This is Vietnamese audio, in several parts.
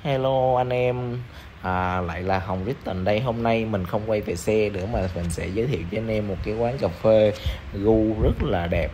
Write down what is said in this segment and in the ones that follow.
Hello anh em, lại là Hồng Written đây. Hôm nay mình không quay về xe nữa mà mình sẽ giới thiệu cho anh em một cái quán cà phê gu rất là đẹp,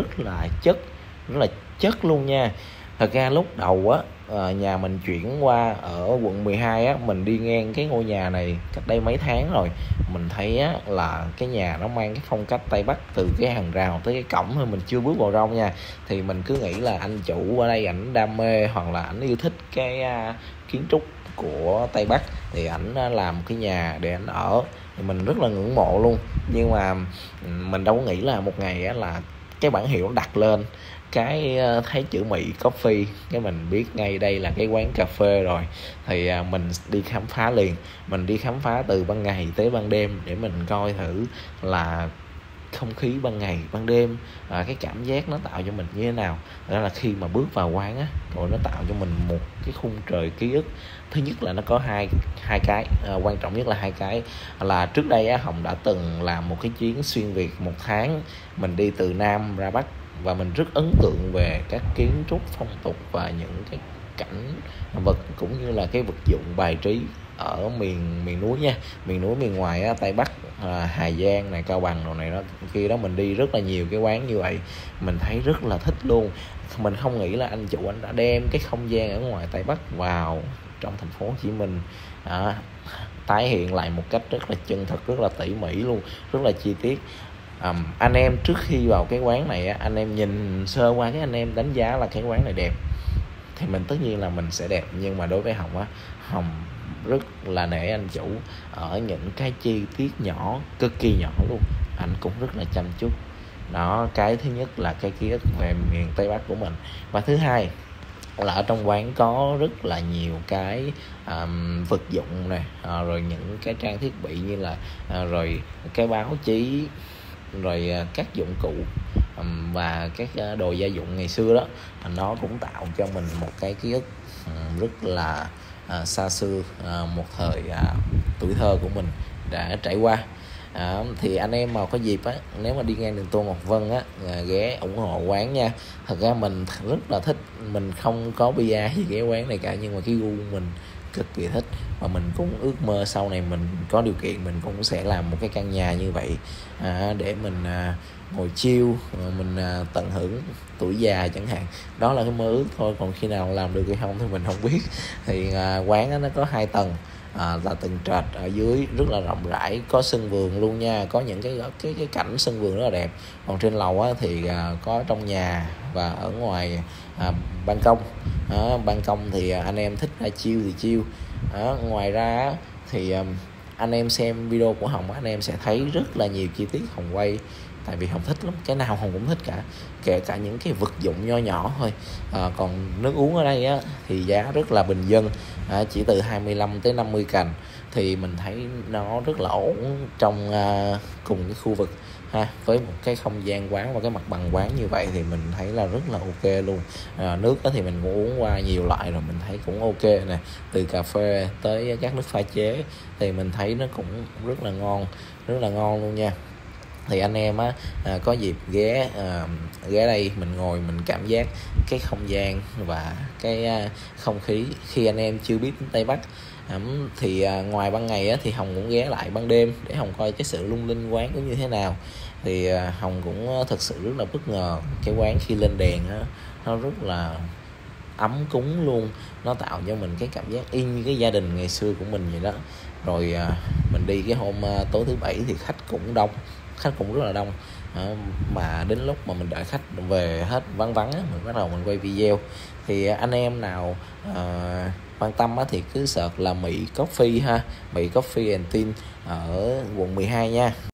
rất là chất luôn nha. Thật ra lúc đầu á, nhà mình chuyển qua ở quận 12 á, mình đi ngang cái ngôi nhà này cách đây mấy tháng rồi. Mình thấy á, là cái nhà nó mang cái phong cách Tây Bắc từ cái hàng rào tới cái cổng thôi, mình chưa bước vào trong nha. Thì mình cứ nghĩ là anh chủ ở đây ảnh đam mê hoặc là ảnh yêu thích cái kiến trúc của Tây Bắc thì ảnh làm cái nhà để ảnh ở, thì mình rất là ngưỡng mộ luôn. Nhưng mà mình đâu có nghĩ là một ngày á, là cái bảng hiệu đặt lên cái thấy chữ Mỹ Coffee, cái mình biết ngay đây là cái quán cà phê rồi. Thì mình đi khám phá liền, mình đi khám phá từ ban ngày tới ban đêm để mình coi thử là không khí ban ngày ban đêm, cái cảm giác nó tạo cho mình như thế nào. Đó là khi mà bước vào quán á, rồi nó tạo cho mình một cái khung trời ký ức. Thứ nhất là nó có hai hai cái, quan trọng nhất là hai cái là trước đây á, Hồng đã từng làm một cái chuyến xuyên Việt 1 tháng, mình đi từ Nam ra Bắc và mình rất ấn tượng về các kiến trúc phong tục và những cái cảnh vật cũng như là cái vật dụng bài trí ở miền miền núi nha, miền núi miền ngoài á, Tây Bắc, Hà Giang này, Cao Bằng đồ này đó kia đó. Mình đi rất là nhiều cái quán như vậy, mình thấy rất là thích luôn. Mình không nghĩ là anh chủ anh đã đem cái không gian ở ngoài Tây Bắc vào trong thành phố Hồ Chí Minh, tái hiện lại một cách rất là chân thực, rất là tỉ mỉ luôn, rất là chi tiết. Anh em trước khi vào cái quán này á, anh em nhìn sơ qua cái anh em đánh giá là cái quán này đẹp thì mình tất nhiên là mình sẽ đẹp. Nhưng mà đối với Hồng á, Hồng rất là nể anh chủ ở những cái chi tiết nhỏ, cực kỳ nhỏ luôn, anh cũng rất là chăm chút. Đó, cái thứ nhất là cái ký ức về miền Tây Bắc của mình. Và thứ hai là ở trong quán có rất là nhiều cái vật dụng này, rồi những cái trang thiết bị như là rồi cái báo chí, rồi các dụng cụ và các đồ gia dụng ngày xưa đó, nó cũng tạo cho mình một cái ký ức rất là xa xưa, một thời tuổi thơ của mình đã trải qua. Thì anh em mà có dịp á, nếu mà đi ngang đường Tô Ngọc Vân á, ghé ủng hộ quán nha. Thật ra mình rất là thích, mình không có bia gì cái quán này cả, nhưng mà cái gu mình cực kỳ thích và mình cũng ước mơ sau này mình có điều kiện mình cũng sẽ làm một cái căn nhà như vậy, để mình ngồi chill, mình tận hưởng tuổi già chẳng hạn. Đó là cái mơ ước thôi, còn khi nào làm được hay không thì mình không biết. Thì quán đó, nó có 2 tầng, là tầng trệt ở dưới rất là rộng rãi, có sân vườn luôn nha, có những cái cảnh sân vườn rất là đẹp. Còn trên lầu á, thì có trong nhà và ở ngoài ban công. Ban công thì anh em thích chill thì chill. Ngoài ra á, thì anh em xem video của Hồng, anh em sẽ thấy rất là nhiều chi tiết Hồng quay, tại vì Hồng thích lắm, cái nào Hồng cũng thích cả, kể cả những cái vật dụng nho nhỏ thôi. Còn nước uống ở đây á, thì giá rất là bình dân, chỉ từ 25 tới 50 cành, thì mình thấy nó rất là ổn trong cùng cái khu vực với một cái không gian quán và cái mặt bằng quán như vậy thì mình thấy là rất là ok luôn. Nước đó thì mình cũng uống qua nhiều loại rồi, mình thấy cũng ok nè, từ cà phê tới các nước pha chế thì mình thấy nó cũng rất là ngon luôn nha. Thì anh em á, có dịp ghé đây mình ngồi mình cảm giác cái không gian và cái không khí khi anh em chưa biết đến Tây Bắc. Thì ngoài ban ngày á, thì Hồng cũng ghé lại ban đêm để Hồng coi cái sự lung linh quán có như thế nào. Thì Hồng cũng thực sự rất là bất ngờ, cái quán khi lên đèn á, nó rất là ấm cúng luôn, nó tạo cho mình cái cảm giác y như cái gia đình ngày xưa của mình vậy đó. Rồi mình đi cái hôm tối thứ Bảy thì khách cũng rất là đông. Mà đến lúc mà mình đợi khách về hết vắng vắng á, mình bắt đầu mình quay video. Thì anh em nào quan tâm á, thì cứ search là Mỹ Coffee Mỹ Coffee and Tea ở quận 12 nha.